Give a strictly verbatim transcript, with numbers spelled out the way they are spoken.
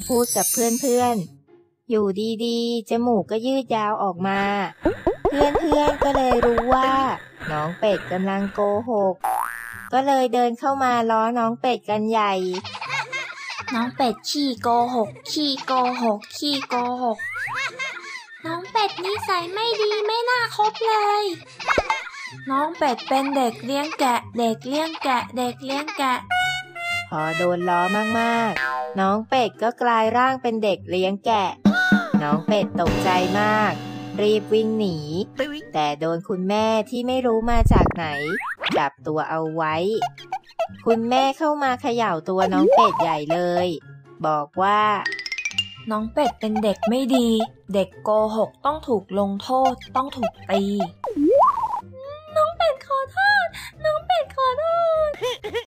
พูดกับเพื่อนๆอยู่ดีๆจมูกก็ยืดยาวออกมาเพื่อนๆก็เลยรู้ว่าน้องเป็ดกำลังโกหกก็เลยเดินเข้ามาล้อน้องเป็ดกันใหญ่น้องเป็ดขี้โกหกขี้โกหกขี้โกหกน้องเป็ดนิสัยไม่ดีไม่น่าคบเลยน้องเป็ดเป็นเด็กเลี้ยงแกะเด็กเลี้ยงแกะเด็กเลี้ยงแกะพอโดนล้อมากๆน้องเป็ดก็กลายร่างเป็นเด็กเลี้ยงแกะน้องเป็ดตกใจมากรีบวิ่งหนีแต่โดนคุณแม่ที่ไม่รู้มาจากไหนจับตัวเอาไว้คุณแม่เข้ามาเขย่าตัวน้องเป็ดใหญ่เลยบอกว่าน้องเป็ดเป็นเด็กไม่ดีเด็กโกหกต้องถูกลงโทษต้องถูกตี